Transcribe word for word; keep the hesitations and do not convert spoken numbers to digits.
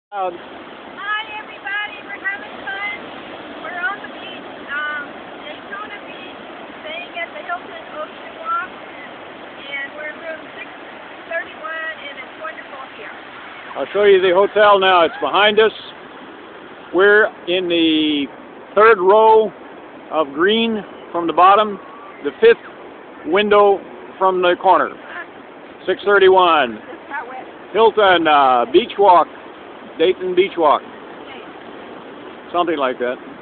Um, Hi everybody, we're having fun. We're on the beach, um, Daytona Beach, staying at the Hilton Ocean Walk, and we're in room six thirty-one, and it's wonderful here. I'll show you the hotel now. It's behind us. We're in the third row of green from the bottom, the fifth window from the corner. six thirty-one. Hilton uh, Beach Walk. Dayton Beach Walk. Something like that.